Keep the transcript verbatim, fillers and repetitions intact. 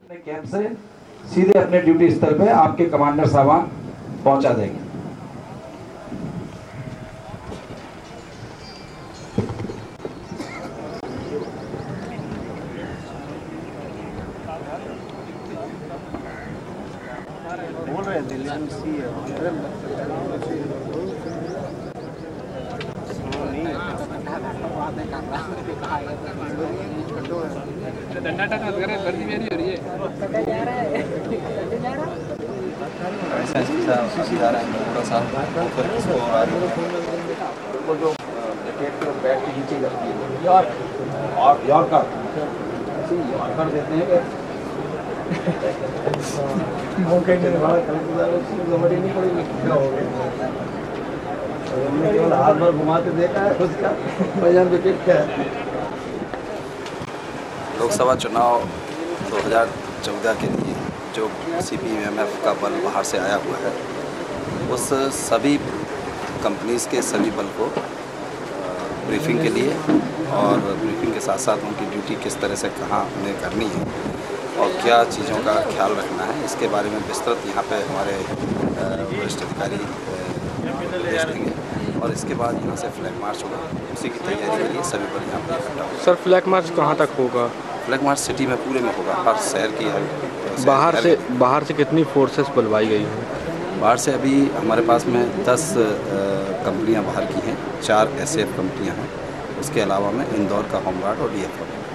अपने कैंप से सीधे अपने ड्यूटी स्थल पे आपके कमांडर साहबान पहुंचा देंगे। बोल रहे दिल्ली में सी है डंडा टका करे वर्दी मेरी हो रही है ऐसा ऐसा जा रहा है थोड़ा सा फिर इसको वो जो जैकेट पे बैठ के नीचे करती है यार और यॉर्कर यॉर्कर देते हैं मौके के बाद समझ नहीं पड़ेगी क्या हो गया हमने केवल हाथ भर घुमाते देखा है उसका भैया विकेट क्या है। लोकसभा चुनाव दो हज़ार चौदह के लिए जो सी पी एम एफ का बल बाहर से आया हुआ है उस सभी कंपनीज़ के सभी बल को ब्रीफिंग के लिए और ब्रीफिंग के साथ साथ उनकी ड्यूटी किस तरह से कहाँ उन्हें करनी है और क्या चीज़ों का ख्याल रखना है इसके बारे में विस्तृत यहाँ पे हमारे वरिष्ठ अधिकारी निर्देश देंगे और इसके बाद यहाँ से फ्लैग मार्च होगा। उसी की तैयारी के लिए सभी बल यहाँ पर इकट्ठा होगा। सर फ्लैग मार्च कहाँ तक होगा? फ्लैग मार्च सिटी में पूरे में होगा, हर शहर की हर बाहर से बाहर से कितनी फोर्सेस बुलवाई गई हैं? बाहर से अभी हमारे पास में दस कंपनियां बाहर की हैं, चार एस एफ कंपनियां हैं, उसके अलावा में इंदौर का होमगार्ड और डी एफ